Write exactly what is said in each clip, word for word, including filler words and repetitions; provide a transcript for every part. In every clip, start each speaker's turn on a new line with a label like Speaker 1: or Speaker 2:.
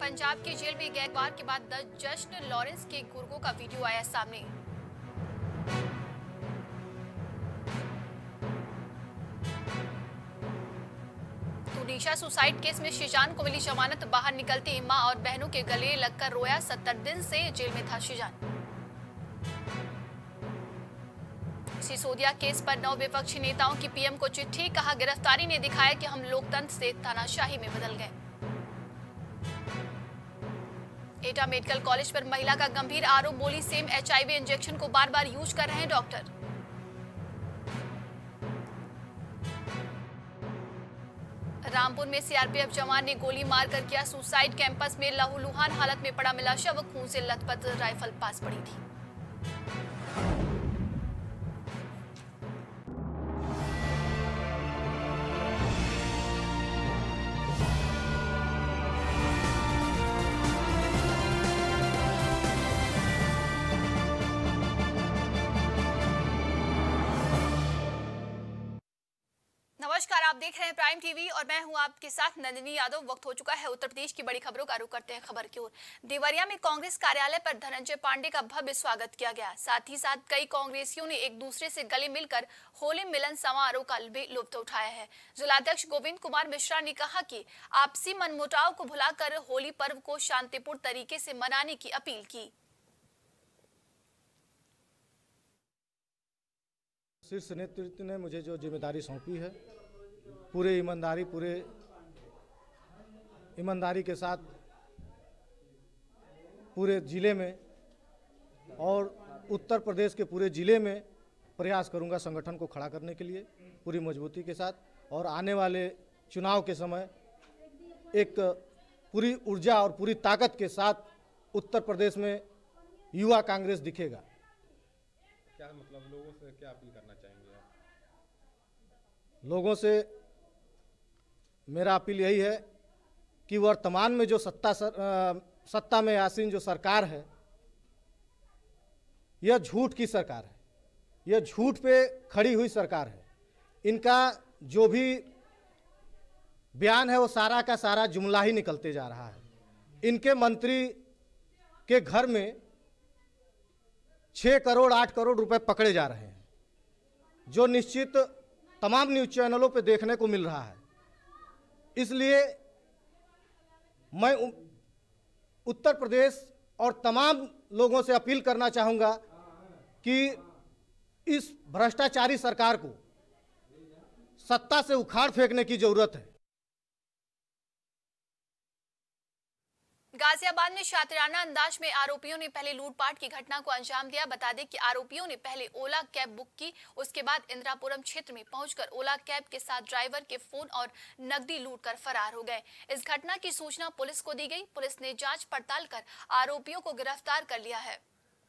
Speaker 1: पंजाब की जेल में गए बार के बाद जस्ट लॉरेंस के गुर्गों का वीडियो आया सामने। तुनीशा सुसाइड केस में शीजान को मिली जमानत, बाहर निकलती मां और बहनों के गले लगकर रोया। सत्तर दिन से जेल में था शीजान। सिसोदिया केस पर नौ विपक्षी नेताओं की पीएम को चिट्ठी, कहा गिरफ्तारी ने दिखाया कि हम लोकतंत्र से तानाशाही में बदल गए। एटा मेडिकल कॉलेज पर महिला का गंभीर आरोप, बोली सेम एचआईवी इंजेक्शन को बार बार यूज कर रहे हैं डॉक्टर। रामपुर में सीआरपीएफ जवान ने गोली मारकर किया सुसाइड, कैंपस में लहूलुहान हालत में पड़ा मिला शव, खून से लथपथ राइफल पास पड़ी थी। नमस्कार, आप देख रहे हैं प्राइम टीवी और मैं हूं आपके साथ नंदिनी यादव। वक्त हो चुका है उत्तर प्रदेश की बड़ी खबरों का रुख करते हैं खबर की ओर। देवरिया में कांग्रेस कार्यालय पर धनंजय पांडे का भव्य स्वागत किया गया। साथ ही साथ कई कांग्रेसियों ने एक दूसरे से गले मिलकर होली मिलन समारोह का भी लुत्फ उठाया है। जिलाध्यक्ष गोविंद कुमार मिश्रा ने कहा कि आपसी मनमुटाव को भुलाकर होली पर्व को शांतिपूर्ण तरीके से मनाने की अपील की।
Speaker 2: शीर्ष नेतृत्व ने मुझे जो जिम्मेदारी सौंपी है, पूरे ईमानदारी पूरे ईमानदारी के साथ पूरे ज़िले में और उत्तर प्रदेश के पूरे ज़िले में प्रयास करूंगा संगठन को खड़ा करने के लिए पूरी मजबूती के साथ, और आने वाले चुनाव के समय एक पूरी ऊर्जा और पूरी ताकत के साथ उत्तर प्रदेश में युवा कांग्रेस दिखेगा।
Speaker 3: क्या मतलब लोगों से क्या अपील करना चाहेंगे आप?
Speaker 2: लोगों से मेरा अपील यही है कि वर्तमान में जो सत्ता सर, आ, सत्ता में आसीन जो सरकार है, यह झूठ की सरकार है, यह झूठ पे खड़ी हुई सरकार है। इनका जो भी बयान है वो सारा का सारा जुमला ही निकलते जा रहा है। इनके मंत्री के घर में छः करोड़ आठ करोड़ रुपए पकड़े जा रहे हैं, जो निश्चित तमाम न्यूज़ चैनलों पे देखने को मिल रहा है। इसलिए मैं उत्तर प्रदेश और तमाम लोगों से अपील करना चाहूँगा कि इस भ्रष्टाचारी सरकार को सत्ता से उखाड़ फेंकने की जरूरत है।
Speaker 1: गाजियाबाद में शातिराना अंदाज में आरोपियों ने पहले लूटपाट की घटना को अंजाम दिया। बता दें कि आरोपियों ने पहले ओला कैब बुक की, उसके बाद इंदिरापुरम क्षेत्र में पहुंचकर ओला कैब के साथ ड्राइवर के फोन और नकदी लूटकर फरार हो गए। इस घटना की सूचना पुलिस को दी गई। पुलिस ने जांच पड़ताल कर आरोपियों को गिरफ्तार कर लिया है।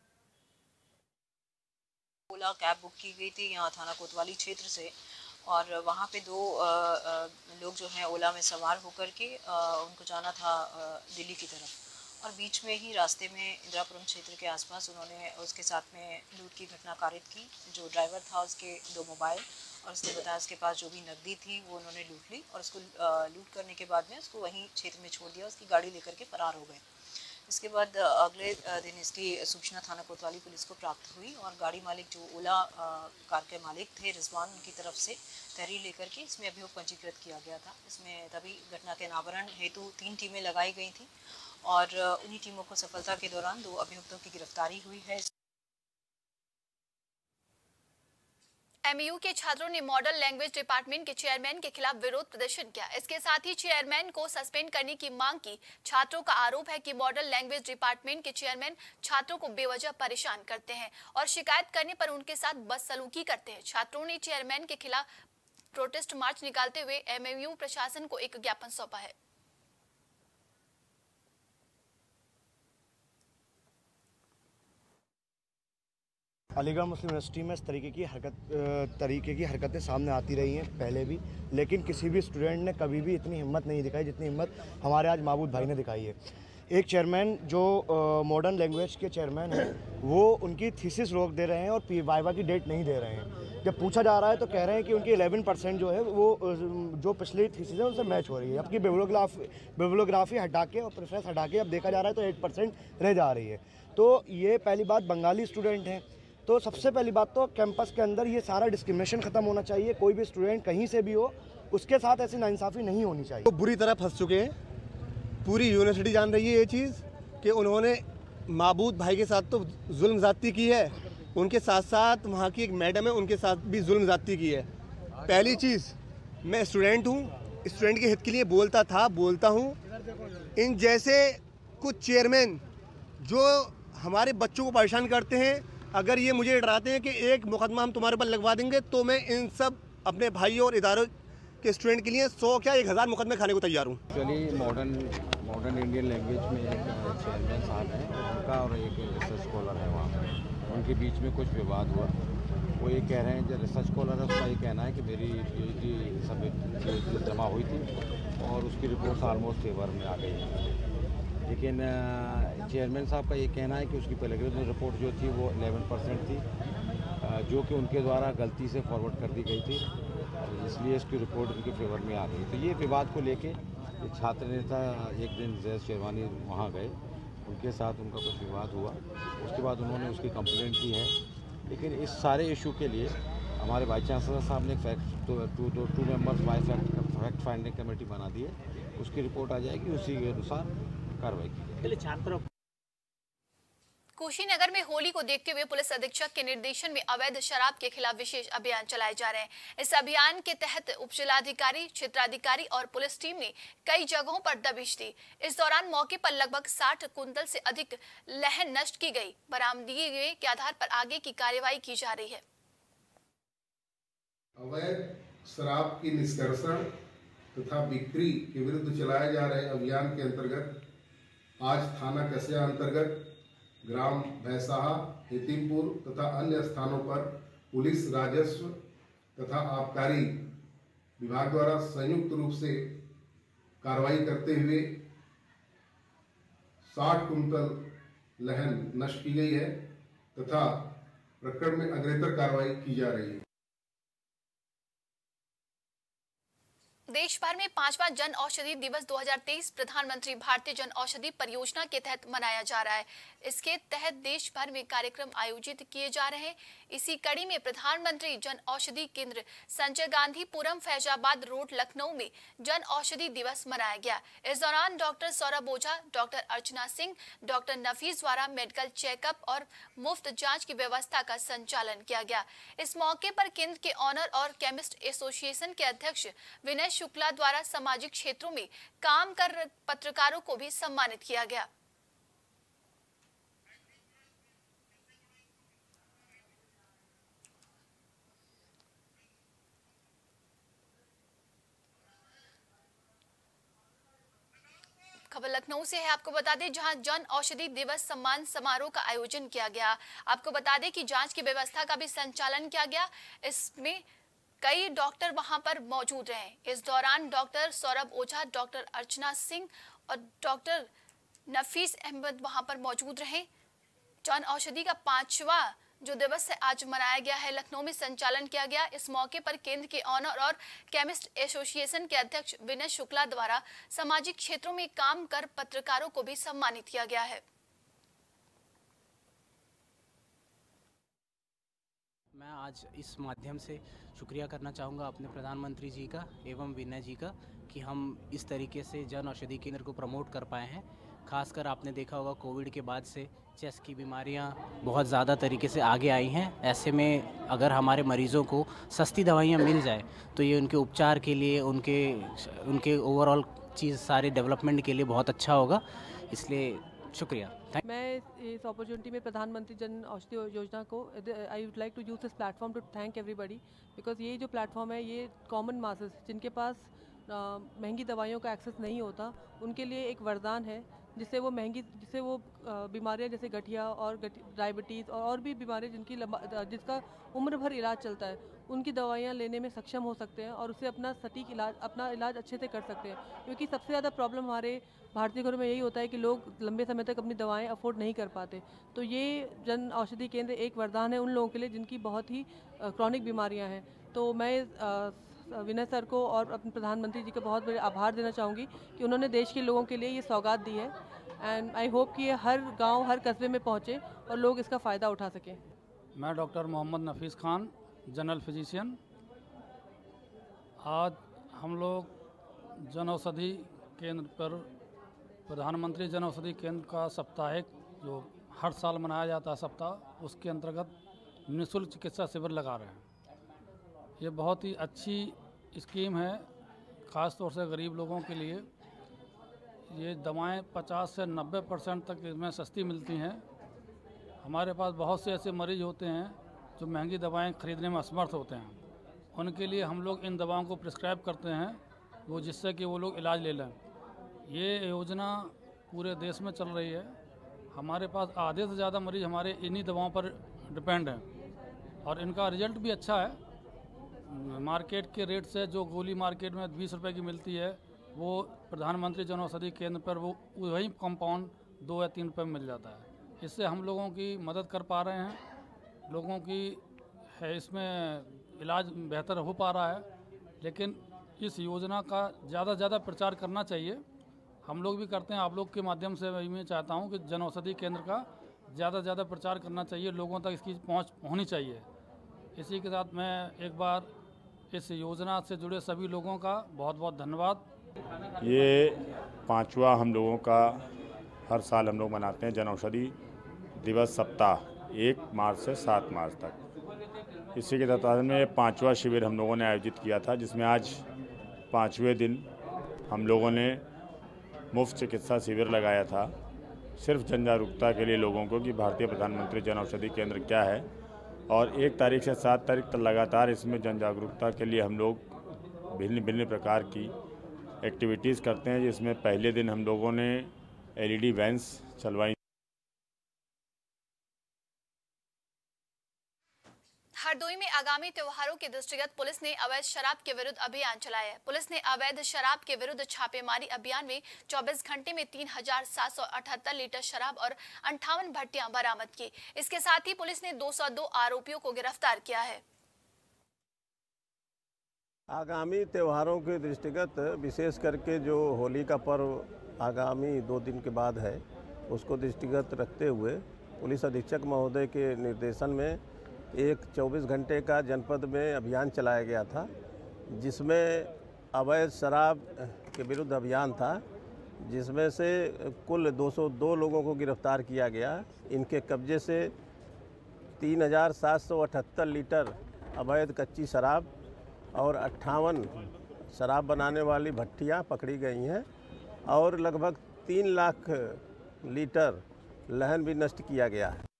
Speaker 4: ओला कैब बुक की गई थी यहाँ थाना कोतवाली क्षेत्र से, और वहाँ पे दो आ, आ, लोग जो हैं ओला में सवार होकर के आ, उनको जाना था आ, दिल्ली की तरफ, और बीच में ही रास्ते में इंदिरापुरम क्षेत्र के आसपास उन्होंने उसके साथ में लूट की घटना कारित की। जो ड्राइवर था उसके दो मोबाइल और उसने बताया उसके पास जो भी नकदी थी वो उन्होंने लूट ली, और उसको लूट करने के बाद में उसको वहीं क्षेत्र में छोड़ दिया, उसकी गाड़ी लेकर के फरार हो गए। इसके बाद अगले दिन इसकी सूचना थाना कोतवाली पुलिस को प्राप्त हुई, और गाड़ी मालिक जो ओला कार के मालिक थे रिजवान, उनकी तरफ से तहरीर लेकर के इसमें अभियोग पंजीकृत किया गया था। इसमें तभी घटना के अनावरण हेतु तीन टीमें लगाई गई थी, और उन्हीं टीमों को सफलता के दौरान दो अभियुक्तों की गिरफ्तारी हुई है।
Speaker 1: एमयू के छात्रों ने मॉडल लैंग्वेज डिपार्टमेंट के चेयरमैन के खिलाफ विरोध प्रदर्शन किया। इसके साथ ही चेयरमैन को सस्पेंड करने की मांग की। छात्रों का आरोप है कि मॉडल लैंग्वेज डिपार्टमेंट के चेयरमैन छात्रों को बेवजह परेशान करते हैं और शिकायत करने पर उनके साथ बदसलूकी करते हैं। छात्रों ने चेयरमैन के खिलाफ प्रोटेस्ट मार्च निकालते हुए एमयू प्रशासन को एक ज्ञापन सौंपा है।
Speaker 5: अलीगढ़ मुस्लिम यूनिवर्सिटी में इस तरीके की हरकत तरीके की हरकतें सामने आती रही हैं पहले भी, लेकिन किसी भी स्टूडेंट ने कभी भी इतनी हिम्मत नहीं दिखाई जितनी हिम्मत हमारे आज महबूब भाई ने दिखाई है। एक चेयरमैन जो मॉडर्न लैंग्वेज के चेयरमैन हैं वो उनकी थीसिस रोक दे रहे हैं और पी वाइवा की डेट नहीं दे रहे हैं। जब पूछा जा रहा है तो कह रहे हैं कि उनकी ग्यारह परसेंट जो है वो जो पिछली थीसिस है उनसे मैच हो रही है। आपकी बिब्लियोग्राफी बिब्लियोग्राफी हटा के और प्रेफरेंस हटा के अब देखा जा रहा है तो एट परसेंट रह जा रही है। तो ये पहली बात, बंगाली स्टूडेंट हैं तो सबसे पहली बात तो कैंपस के अंदर ये सारा डिस्क्रिमिनेशन ख़त्म होना चाहिए। कोई भी स्टूडेंट कहीं से भी हो उसके साथ ऐसी नाइंसाफ़ी नहीं होनी चाहिए।
Speaker 6: वो बुरी तरह फंस चुके हैं, पूरी यूनिवर्सिटी जान रही है ये चीज़ कि उन्होंने माबूद भाई के साथ तो जुल्म ज़्यादती की है, उनके साथ साथ वहाँ की एक मैडम है उनके साथ भी जुल्म ज़्यादती की है। पहली चीज़, मैं स्टूडेंट हूँ, स्टूडेंट के हित के लिए बोलता था, बोलता हूँ। इन जैसे कुछ चेयरमैन जो हमारे बच्चों को परेशान करते हैं, अगर ये मुझे डराते हैं कि एक मुकदमा हम तुम्हारे ऊपर लगवा देंगे, तो मैं इन सब अपने भाइयों और इदारों के स्टूडेंट के लिए सौ क्या एक हज़ार मुकदमे खाने को तैयार हूँ।
Speaker 3: Actually modern modern Indian language में एक चेयरमैन साहब हैं, उनका और एक रिसर्च स्कॉलर है वहाँ पे, उनके बीच में कुछ विवाद हुआ। वो ये कह रहे हैं, जो रिसर्च स्कॉलर है उसका ये कहना है कि मेरी पीएचडी सब जमा हुई थी और उसकी रिपोर्ट्स ऑलमोस्ट फेवर में आ गई है। लेकिन चेयरमैन साहब का ये कहना है कि उसकी प्लेगरिज्म रिपोर्ट जो थी वो ग्यारह परसेंट थी, जो कि उनके द्वारा गलती से फॉरवर्ड कर दी गई थी, इसलिए इसकी रिपोर्ट उनके फेवर में आ गई। तो ये विवाद को लेके छात्र नेता एक दिन जैद शेरवानी वहाँ गए, उनके साथ उनका कुछ विवाद हुआ, उसके बाद उन्होंने उसकी कंप्लेंट की है। लेकिन इस सारे इशू के लिए हमारे वाइस चांसलर साहब ने fact two two two members vice fact finding committee बना दी है, उसकी रिपोर्ट आ जाएगी, उसी के अनुसार कार्रवाई की जाएगी।
Speaker 1: कुशीनगर में होली को देखते हुए पुलिस अधीक्षक के निर्देशन में अवैध शराब के खिलाफ विशेष अभियान चलाए जा रहे हैं। इस अभियान के तहत उपजिलाधिकारी, क्षेत्राधिकारी और पुलिस टीम ने कई जगहों पर दबिश दी। इस दौरान मौके पर लगभग साठ कुंतल से अधिक लहन नष्ट की गई। बरामदगी के आधार पर आगे की कार्यवाही की जा रही है।
Speaker 7: अवैध शराब की निष्कर्षण तथा बिक्री के विरुद्ध चलाए जा रहे अभियान के अंतर्गत आज थाना कसिया अंतर्गत ग्राम भैंसाहा, हेतिमपुर तथा अन्य स्थानों पर पुलिस, राजस्व तथा आबकारी विभाग द्वारा संयुक्त रूप से कार्रवाई करते हुए साठ कुंतल लहन नष्ट की गई है तथा प्रकरण में अग्रेतर कार्रवाई की जा रही है।
Speaker 1: देश भर में पांचवा जन औषधि दिवस दो हज़ार तेईस प्रधानमंत्री भारतीय जन औषधि परियोजना के तहत मनाया जा रहा है। इसके तहत देश भर में कार्यक्रम आयोजित किए जा रहे हैं। इसी कड़ी में प्रधानमंत्री जन औषधि केंद्र संजय गांधी पुरम फैजाबाद रोड लखनऊ में जन औषधि दिवस मनाया गया। इस दौरान doctor Saurabh Ojha, doctor Archana Singh, doctor Nafees द्वारा मेडिकल चेकअप और मुफ्त जांच की व्यवस्था का संचालन किया गया। इस मौके पर केंद्र के ऑनर और केमिस्ट एसोसिएशन के अध्यक्ष विनय शुक्ला द्वारा सामाजिक क्षेत्रों में काम कर रहे पत्रकारों को भी सम्मानित किया गया। खबर लखनऊ से है। आपको बता दें, जहां जन औषधि दिवस सम्मान समारोह का आयोजन किया गया। आपको बता दें कि जांच की व्यवस्था का भी संचालन किया गया। इसमें कई डॉक्टर वहां पर मौजूद रहे। इस दौरान डॉक्टर सौरभ ओझा, डॉक्टर अर्चना सिंह और डॉक्टर नफीस अहमद वहां पर मौजूद रहे। जन औषधि का पांचवा जो दिवस है आज मनाया गया है, लखनऊ में संचालन किया गया। इस मौके पर केंद्र के ऑनर और केमिस्ट एसोसिएशन के अध्यक्ष विनय शुक्ला द्वारा सामाजिक क्षेत्रों में काम कर पत्रकारों को भी सम्मानित किया गया है।
Speaker 8: मैं आज इस माध्यम से शुक्रिया करना चाहूँगा अपने प्रधानमंत्री जी का एवं विनय जी का कि हम इस तरीके से जन औषधि केंद्र को प्रमोट कर पाए हैं। खासकर आपने देखा होगा कोविड के बाद से चेस्ट की बीमारियां बहुत ज़्यादा तरीके से आगे आई हैं। ऐसे में अगर हमारे मरीज़ों को सस्ती दवाइयां मिल जाए तो ये उनके उपचार के लिए, उनके उनके ओवरऑल चीज़ सारे डेवलपमेंट के लिए बहुत अच्छा होगा। इसलिए शुक्रिया।
Speaker 9: मैं इस अपॉर्चुनिटी में प्रधानमंत्री जन औषधि योजना को I would like to use this platform to thank everybody, because ये जो प्लेटफॉर्म है ये कॉमन मासेस जिनके पास महंगी दवाइयों का एक्सेस नहीं होता उनके लिए एक वरदान है जिससे वो महंगी जिससे वो बीमारियां जैसे गठिया और डायबिटीज़ और, और भी बीमारियां जिनकी लंबा जिसका उम्र भर इलाज चलता है, उनकी दवाइयाँ लेने में सक्षम हो सकते हैं और उससे अपना सटीक इलाज अपना इलाज अच्छे से कर सकते हैं। क्योंकि सबसे ज़्यादा प्रॉब्लम हमारे भारतीय घरों में यही होता है कि लोग लंबे समय तक अपनी दवाएं अफोर्ड नहीं कर पाते। तो ये जन औषधि केंद्र एक वरदान है उन लोगों के लिए जिनकी बहुत ही क्रॉनिक बीमारियां हैं। तो मैं विनय सर को और अपने प्रधानमंत्री जी का बहुत बड़ा आभार देना चाहूँगी कि उन्होंने देश के लोगों के लिए ये सौगात दी है एंड आई होप कि ये हर गांव हर कस्बे में पहुँचे और लोग इसका फ़ायदा उठा सकें।
Speaker 10: मैं doctor Mohammad Nafees Khan, general physician. आज हम लोग जन औषधि केंद्र पर प्रधानमंत्री जन औषधि केंद्र का साप्ताहिक जो हर साल मनाया जाता है सप्ताह, उसके अंतर्गत निःशुल्क चिकित्सा शिविर लगा रहे हैं। ये बहुत ही अच्छी स्कीम है, ख़ास तौर से गरीब लोगों के लिए। ये दवाएं पचास से नब्बे परसेंट तक इसमें सस्ती मिलती हैं। हमारे पास बहुत से ऐसे मरीज़ होते हैं जो महंगी दवाएं खरीदने में असमर्थ होते हैं, उनके लिए हम लोग इन दवाओं को प्रिस्क्राइब करते हैं वो जिससे कि वो लोग इलाज ले लें। ये योजना पूरे देश में चल रही है। हमारे पास आधे से ज़्यादा मरीज़ हमारे इन्हीं दवाओं पर डिपेंड हैं और इनका रिजल्ट भी अच्छा है। मार्केट के रेट से जो गोली मार्केट में बीस रुपए की मिलती है, वो प्रधानमंत्री जन औषधि केंद्र पर वो वही कंपाउंड दो या तीन रुपये में मिल जाता है। इससे हम लोगों की मदद कर पा रहे हैं, लोगों की है इसमें इलाज बेहतर हो पा रहा है। लेकिन इस योजना का ज़्यादा से ज़्यादा प्रचार करना चाहिए। हम लोग भी करते हैं, आप लोग के माध्यम से मैं चाहता हूँ कि जन औषधि केंद्र का ज़्यादा से ज़्यादा प्रचार करना चाहिए, लोगों तक इसकी पहुँच होनी चाहिए। इसी के साथ मैं एक बार इस योजना से जुड़े सभी लोगों का बहुत बहुत धन्यवाद।
Speaker 11: ये पांचवा हम लोगों का हर साल हम लोग मनाते हैं जन औषधि दिवस सप्ताह, एक मार्च से सात मार्च तक। इसी के तहत में पांचवा शिविर हम लोगों ने आयोजित किया था, जिसमें आज पाँचवें दिन हम लोगों ने मुफ्त चिकित्सा शिविर लगाया था, सिर्फ जन जागरूकता के लिए लोगों को कि भारतीय प्रधानमंत्री जन औषधि केंद्र क्या है। और एक तारीख से सात तारीख तक लगातार इसमें जन जागरूकता के लिए हम लोग भिन्न भिन्न प्रकार की एक्टिविटीज़ करते हैं, जिसमें पहले दिन हम लोगों ने एलईडी वैन्स चलवाई।
Speaker 1: हरदोई में आगामी त्योहारों के दृष्टिगत पुलिस ने अवैध शराब के विरुद्ध अभियान चलाया है। पुलिस ने अवैध शराब के विरुद्ध छापेमारी अभियान में चौबीस घंटे में तीन हजार सात सौ अठहत्तर लीटर शराब और अंठावन भट्टियां बरामद की। इसके साथ ही पुलिस ने दो सौ दो आरोपियों को गिरफ्तार किया है।
Speaker 6: आगामी त्योहारों के दृष्टिगत विशेष करके जो होली का पर्व आगामी दो दिन के बाद है, उसको दृष्टिगत रखते हुए पुलिस अधीक्षक महोदय के निर्देशन में एक चौबीस घंटे का जनपद में अभियान चलाया गया था, जिसमें अवैध शराब के विरुद्ध अभियान था, जिसमें से कुल दो सौ दो लोगों को गिरफ्तार किया गया। इनके कब्जे से तीन हजार सात सौ अठहत्तर लीटर अवैध कच्ची शराब और अट्ठावन शराब बनाने वाली भट्टियां पकड़ी गई हैं और लगभग तीन लाख लीटर लहन भी नष्ट किया गया है।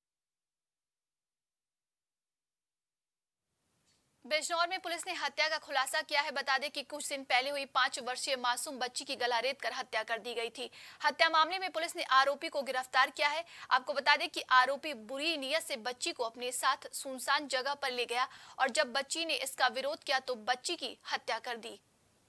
Speaker 1: बिजनौर में पुलिस ने हत्या का खुलासा किया है। बता दें कि कुछ दिन पहले हुई पांच वर्षीय मासूम बच्ची की गला रेत कर हत्या कर दी गई थी। हत्या मामले में पुलिस ने आरोपी को गिरफ्तार किया है। आपको बता दें कि आरोपी बुरी नीयत से बच्ची को अपने साथ सुनसान जगह पर ले गया और जब बच्ची ने इसका विरोध किया तो बच्ची की हत्या कर दी।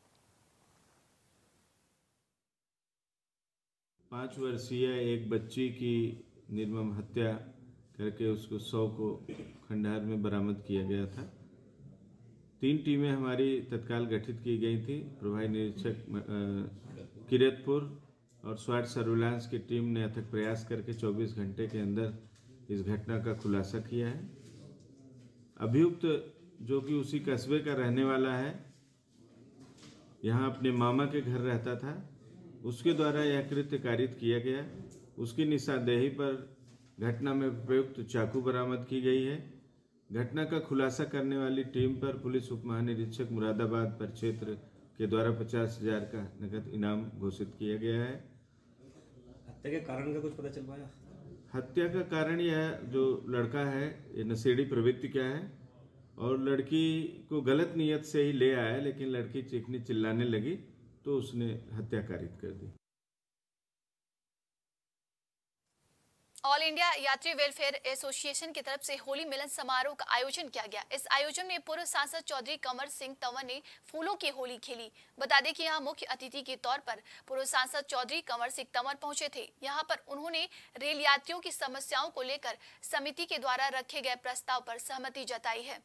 Speaker 12: पाँच वर्षीय एक बच्ची की निर्मम हत्या करके उसको शव को खंडहर में बरामद किया गया था। तीन टीमें हमारी तत्काल गठित की गई थी। प्रभारी निरीक्षक किरतपुर और स्वाट सर्विलांस की टीम ने अथक प्रयास करके चौबीस घंटे के अंदर इस घटना का खुलासा किया है। अभियुक्त जो कि उसी कस्बे का रहने वाला है, यहाँ अपने मामा के घर रहता था, उसके द्वारा यह कृत्य कारित किया गया। उसकी निशानदेही पर घटना में प्रयुक्त चाकू बरामद की गई है। घटना का खुलासा करने वाली टीम पर पुलिस उप महानिरीक्षक मुरादाबाद परिक्षेत्र के द्वारा पचास हजार का नकद इनाम घोषित किया गया है।
Speaker 13: हत्या के कारण का कुछ पता चल पाया?
Speaker 12: हत्या का कारण यह जो लड़का है ये नशेड़ी प्रवृत्ति क्या है और लड़की को गलत नियत से ही ले आया, लेकिन लड़की चीखने चिल्लाने लगी तो उसने हत्या कारित कर दी।
Speaker 1: ऑल इंडिया यात्री वेलफेयर एसोसिएशन की तरफ से होली मिलन समारोह का आयोजन किया गया। इस आयोजन में पूर्व सांसद चौधरी कंवर सिंह तंवर ने फूलों की होली खेली। बता दें कि यहां मुख्य अतिथि के तौर पर पूर्व सांसद चौधरी कंवर सिंह तंवर पहुंचे थे। यहां पर उन्होंने रेल यात्रियों की समस्याओं को लेकर समिति के द्वारा रखे गए प्रस्ताव पर सहमति जताई है।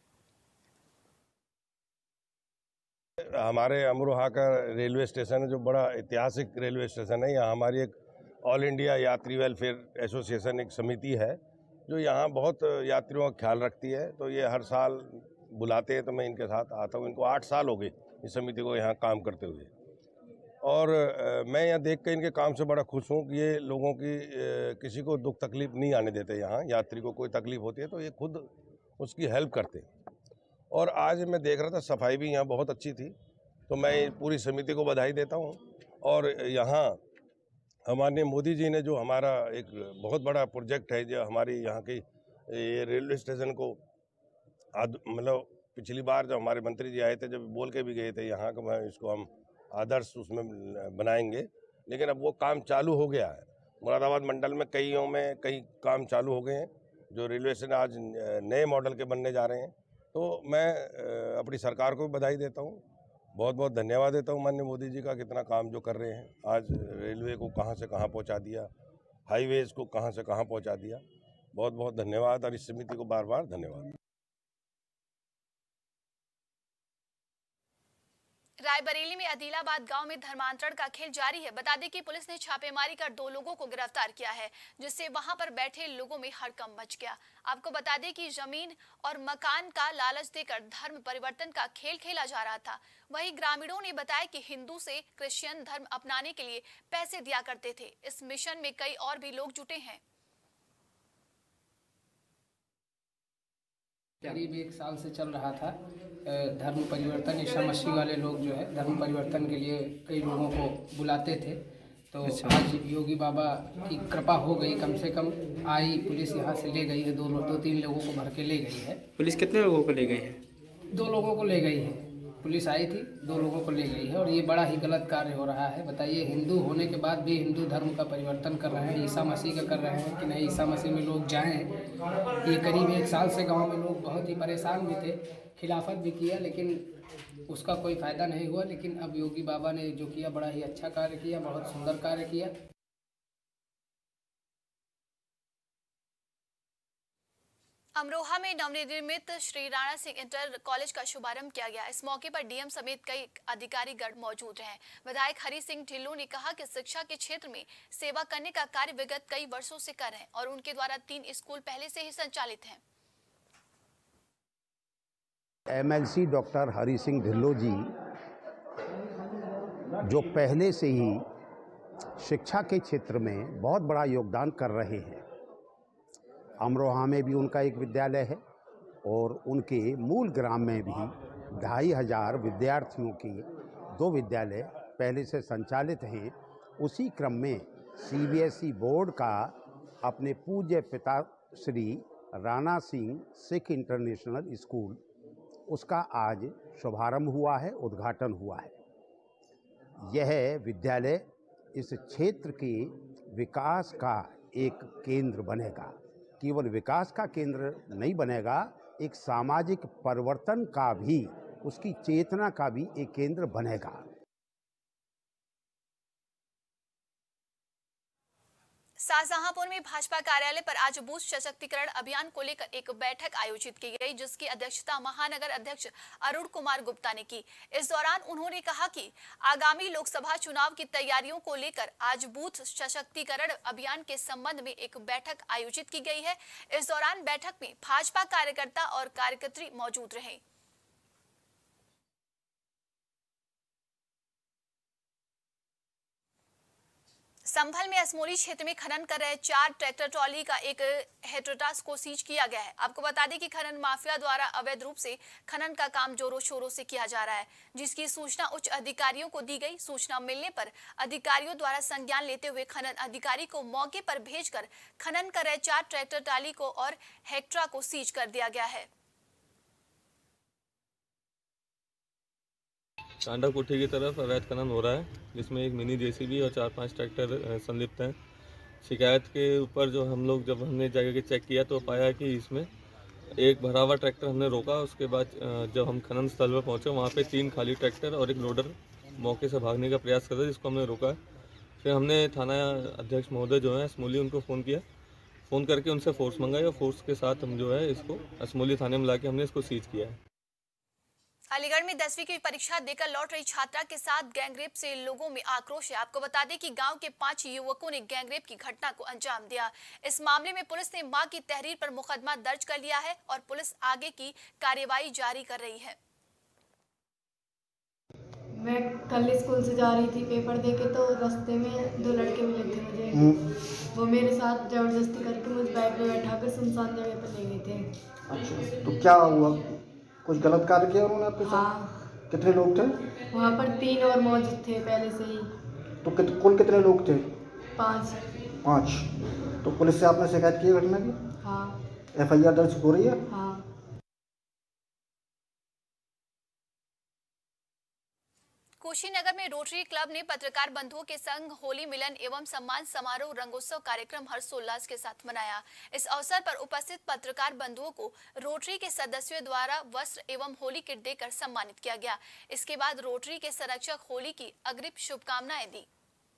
Speaker 14: हमारे अमरोहा का रेलवे स्टेशन है, जो बड़ा ऐतिहासिक रेलवे स्टेशन है। यहाँ हमारी एक ऑल इंडिया यात्री वेलफेयर एसोसिएशन एक समिति है जो यहाँ बहुत यात्रियों का ख्याल रखती है। तो ये हर साल बुलाते हैं, तो मैं इनके साथ आता हूँ। इनको आठ साल हो गए इस समिति को यहाँ काम करते हुए, और आ, मैं यहाँ देख कर इनके काम से बड़ा खुश हूँ कि ये लोगों की आ, किसी को दुख तकलीफ नहीं आने देते। यहाँ यात्री को कोई तकलीफ होती है तो ये खुद उसकी हेल्प करते हैं। और आज मैं देख रहा था सफाई भी यहाँ बहुत अच्छी थी, तो मैं पूरी समिति को बधाई देता हूँ। और यहाँ हमारे मोदी जी ने जो हमारा एक बहुत बड़ा प्रोजेक्ट है, जो हमारी यहाँ की ये रेलवे स्टेशन को मतलब पिछली बार जब हमारे मंत्री जी आए थे, जब बोल के भी गए थे यहाँ का मैं इसको हम आदर्श उसमें बनाएंगे, लेकिन अब वो काम चालू हो गया है। मुरादाबाद मंडल में कईयों में कई काम चालू हो गए हैं, जो रेलवे स्टेशन आज नए मॉडल के बनने जा रहे हैं। तो मैं अपनी सरकार को भी बधाई देता हूँ, बहुत बहुत धन्यवाद देता हूँ माननीय मोदी जी का, कितना काम जो कर रहे हैं। आज रेलवे को कहाँ से कहाँ पहुँचा दिया, हाईवेज को कहाँ से कहाँ पहुँचा दिया। बहुत बहुत धन्यवाद, और इस समिति को बार बार धन्यवाद।
Speaker 1: रायबरेली में अदीलाबाद गांव में धर्मांतरण का खेल जारी है। बता दें कि पुलिस ने छापेमारी कर दो लोगों को गिरफ्तार किया है, जिससे वहां पर बैठे लोगों में हड़कंप मच गया। आपको बता दें कि जमीन और मकान का लालच देकर धर्म परिवर्तन का खेल खेला जा रहा था। वहीं ग्रामीणों ने बताया कि हिंदू से क्रिश्चियन धर्म अपनाने के लिए पैसे दिया करते थे। इस मिशन में कई और भी लोग जुटे हैं।
Speaker 15: करीब एक साल से चल रहा था धर्म परिवर्तन। ईसा मसीह वाले लोग जो है धर्म परिवर्तन के लिए कई लोगों को बुलाते थे। तो अच्छा। आज योगी बाबा की कृपा हो गई, कम से कम आई पुलिस यहाँ से ले गई है। दो दो तीन लोगों को भर के ले गई है।
Speaker 16: पुलिस कितने लोगों को ले गई है?
Speaker 15: दो लोगों को ले गई है। पुलिस आई थी, दो लोगों को ले गई है। और ये बड़ा ही गलत कार्य हो रहा है। बताइए, हिंदू होने के बाद भी हिंदू धर्म का परिवर्तन कर रहे हैं, ईसा मसीह का कर रहे हैं कि नहीं ईसा मसीह में लोग जाएं। ये करीब एक साल से गांव में लोग बहुत ही परेशान भी थे, खिलाफत भी किया, लेकिन उसका कोई फ़ायदा नहीं हुआ। लेकिन अब योगी बाबा ने जो किया बड़ा ही अच्छा कार्य किया, बहुत सुंदर कार्य किया।
Speaker 1: अमरोहा में नवनिर्मित श्री राणा सिंह इंटर कॉलेज का शुभारंभ किया गया। इस मौके पर डीएम समेत कई अधिकारीगण मौजूद रहे। विधायक हरि सिंह ढिल्लों ने कहा कि शिक्षा के क्षेत्र में सेवा करने का कार्य विगत कई वर्षों से कर रहे हैं और उनके द्वारा तीन स्कूल पहले से ही संचालित हैं।
Speaker 17: एमएलसी डॉक्टर हरि सिंह ढिल्लों जी जो पहले से ही शिक्षा के क्षेत्र में बहुत बड़ा योगदान कर रहे हैं। अमरोहा में भी उनका एक विद्यालय है और उनके मूल ग्राम में भी ढाई हजार विद्यार्थियों के दो विद्यालय पहले से संचालित हैं। उसी क्रम में सीबीएसई बोर्ड का अपने पूज्य पिता श्री राणा सिंह सिख इंटरनेशनल स्कूल, उसका आज शुभारंभ हुआ है, उद्घाटन हुआ है। यह विद्यालय इस क्षेत्र के विकास का एक केंद्र बनेगा। केवल विकास का केंद्र नहीं बनेगा, एक सामाजिक परिवर्तन का भी, उसकी चेतना का भी एक केंद्र बनेगा।
Speaker 1: शाहजहांपुर में भाजपा कार्यालय पर आज बूथ सशक्तिकरण अभियान को लेकर एक बैठक आयोजित की गई, जिसकी अध्यक्षता महानगर अध्यक्ष अरुण कुमार गुप्ता ने की। इस दौरान उन्होंने कहा कि आगामी लोकसभा चुनाव की तैयारियों को लेकर आज बूथ सशक्तिकरण अभियान के संबंध में एक बैठक आयोजित की गई है। इस दौरान बैठक में भाजपा कार्यकर्ता और कार्यकर्त्री मौजूद रहे। संभल में असमोली क्षेत्र में खनन कर रहे चार ट्रैक्टर ट्रॉली का एक हेट्रोटास को सीज किया गया है। आपको बता दें कि खनन माफिया द्वारा अवैध रूप से खनन का काम जोरों शोरों से किया जा रहा है, जिसकी सूचना उच्च अधिकारियों को दी गई। सूचना मिलने पर अधिकारियों द्वारा संज्ञान लेते हुए खनन अधिकारी को मौके पर भेजकर खनन कर रहे चार ट्रैक्टर ट्रॉली को और हेक्ट्रा को सीज कर दिया गया है।
Speaker 18: टांडा कोठी की तरफ अवैध खनन हो रहा है, जिसमें एक मिनी जेसीबी और चार पांच ट्रैक्टर संलिप्त हैं।
Speaker 16: शिकायत के ऊपर जो हम लोग जब हमने जाकर के चेक किया तो पाया कि इसमें एक भरा हुआ ट्रैक्टर हमने रोका। उसके बाद जब हम खनन स्थल पर पहुंचे वहां पे तीन खाली ट्रैक्टर और एक लोडर मौके से भागने का प्रयास कर रहे थे, जिसको हमने रोका। फिर हमने थाना अध्यक्ष महोदय जो है असमोली, उनको फ़ोन किया, फ़ोन करके उनसे फोर्स मंगाई और फोर्स के साथ हम जो है इसको असमोली थाने में ला के हमने इसको सीज किया है।
Speaker 1: अलीगढ़ में दसवीं की परीक्षा देकर लौट रही छात्रा के साथ गैंगरेप से लोगों में आक्रोश है। आपको बता दें कि गांव के पांच युवकों ने गैंगरेप की घटना को अंजाम दिया। इस मामले में पुलिस ने मां की तहरीर पर मुकदमा दर्ज कर लिया है और पुलिस आगे की कार्यवाही जारी कर रही है।
Speaker 18: मैं कल स्कूल से जा रही थी पेपर देके, तो रास्ते में दो लड़के मिले थे मुझे। वो मेरे साथ जबरदस्ती करके मुझे बाइक पे बैठाकर सुनसान जगह पर ले गए थे।
Speaker 19: अच्छा, तो क्या हुआ? कुछ गलत कार्य किया उन्होंने आपके साथ?
Speaker 18: हाँ।
Speaker 19: कितने लोग थे
Speaker 18: वहाँ पर? तीन और मौजूद थे पहले से ही।
Speaker 19: तो कित, कुल कितने लोग थे?
Speaker 18: पाँच।
Speaker 19: पाँच। तो पुलिस से आपने शिकायत की घटना की?
Speaker 18: हाँ।
Speaker 19: एफ आई आर दर्ज हो रही है?
Speaker 18: हाँ।
Speaker 1: कुशीनगर में रोटरी क्लब ने पत्रकार बंधुओं के संग होली मिलन एवं सम्मान समारोह रंगोत्सव कार्यक्रम हर्षोल्लास के साथ मनाया। इस अवसर पर उपस्थित पत्रकार बंधुओं को रोटरी के सदस्यों द्वारा वस्त्र एवं होली किट देकर सम्मानित किया गया। इसके बाद रोटरी के संरक्षक होली की अग्रिम शुभकामनाएं दी।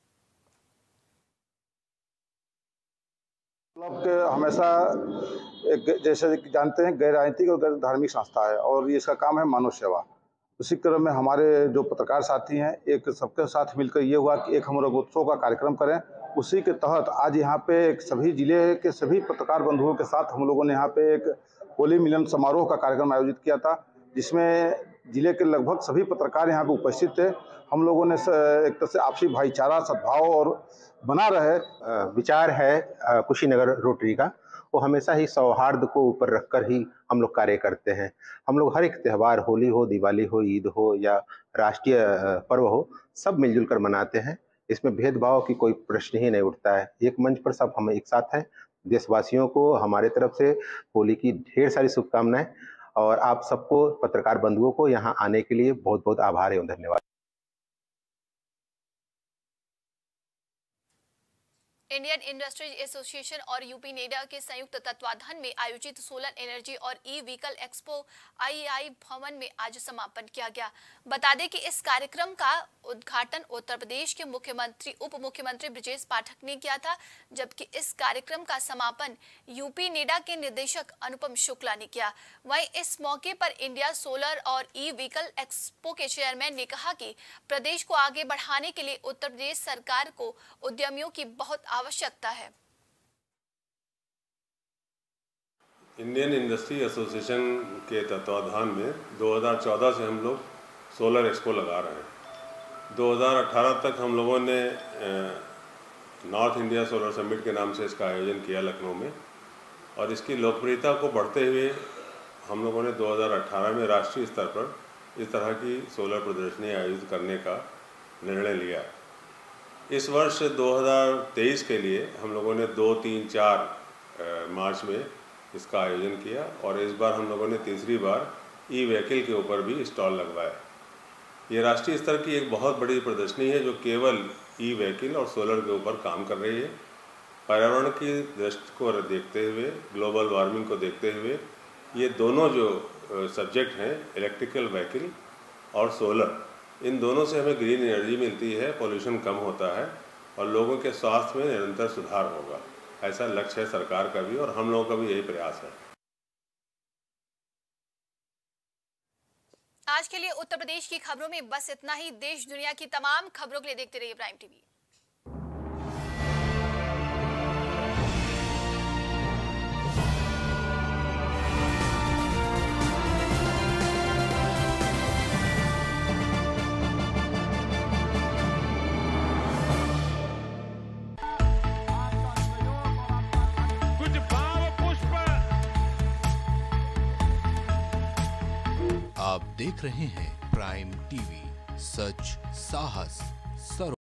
Speaker 20: क्लब के हमेशा एक जैसे जानते हैं गैर राजनीतिक और गैर धार्मिक संस्था है और इसका काम है मानव सेवा। उसी क्रम में हमारे जो पत्रकार साथी हैं, एक सबके साथ मिलकर ये हुआ कि एक हम रंगोत्सव का कार्यक्रम करें। उसी के तहत आज यहाँ पे एक सभी जिले के सभी पत्रकार बंधुओं के साथ हम लोगों ने यहाँ पे एक होली मिलन समारोह का कार्यक्रम आयोजित किया था, जिसमें जिले के लगभग सभी पत्रकार यहाँ पे उपस्थित थे। हम लोगों ने एक तरह से आपसी भाईचारा, सद्भाव और बना रहे
Speaker 21: विचार है कुशीनगर रोटरी का, वो हमेशा ही सौहार्द को ऊपर रखकर ही हम लोग कार्य करते हैं। हम लोग हर एक त्यौहार, होली हो, दिवाली हो, ईद हो या राष्ट्रीय पर्व हो, सब मिलजुल कर मनाते हैं। इसमें भेदभाव की कोई प्रश्न ही नहीं उठता है। एक मंच पर सब हम एक साथ हैं। देशवासियों को हमारे तरफ से होली की ढेर सारी शुभकामनाएं और आप सबको पत्रकार बंधुओं को यहाँ आने के लिए बहुत बहुत आभार एवं धन्यवाद।
Speaker 1: इंडियन इंडस्ट्रीज एसोसिएशन और यूपी नेडा के संयुक्त तत्वाधान में आयोजित सोलर एनर्जी और ई व्हीकल एक्सपो आईआई भवन में आज समापन किया गया। बता दें कि इस कार्यक्रम का उद्घाटन उत्तर प्रदेश के मुख्यमंत्री उप मुख्यमंत्री ब्रजेश पाठक ने किया था, जबकि इस कार्यक्रम का समापन यूपी नेडा के निदेशक अनुपम शुक्ला ने किया। वहीं इस मौके पर इंडिया सोलर और ई व्हीकल एक्सपो के चेयरमैन ने कहा कि प्रदेश को आगे बढ़ाने के लिए उत्तर प्रदेश सरकार को उद्यमियों की बहुत आवश्यकता है।
Speaker 22: इंडियन इंडस्ट्री एसोसिएशन के तत्वाधान में दो हज़ार चौदह से हम लोग सोलर एक्सपो लगा रहे हैं। दो हज़ार अठारह तक हम लोगों ने नॉर्थ इंडिया सोलर समिट के नाम से इसका आयोजन किया लखनऊ में, और इसकी लोकप्रियता को बढ़ते हुए हम लोगों ने दो हज़ार अठारह में राष्ट्रीय स्तर पर इस तरह की सोलर प्रदर्शनी आयोजित करने का निर्णय लिया। इस वर्ष दो हज़ार तेईस के लिए हम लोगों ने दो तीन चार मार्च में इसका आयोजन किया, और इस बार हम लोगों ने तीसरी बार ई व्हीकल के ऊपर भी स्टॉल लगवाया। ये राष्ट्रीय स्तर की एक बहुत बड़ी प्रदर्शनी है जो केवल ई व्हीकल और सोलर के ऊपर काम कर रही है। पर्यावरण की दृष्टि को देखते हुए, ग्लोबल वार्मिंग को देखते हुए, ये दोनों जो सब्जेक्ट हैं, इलेक्ट्रिकल व्हीकल और सोलर, इन दोनों से हमें ग्रीन एनर्जी मिलती है, पोल्यूशन कम होता है और लोगों के स्वास्थ्य में निरंतर सुधार होगा। ऐसा लक्ष्य है सरकार का भी और हम लोगों का भी यही प्रयास है।
Speaker 1: आज के लिए उत्तर प्रदेश की खबरों में बस इतना ही। देश दुनिया की तमाम खबरों के लिए देखते रहिए प्राइम टीवी।
Speaker 23: आप देख रहे हैं प्राइम टीवी, सच, साहस, सरोकार।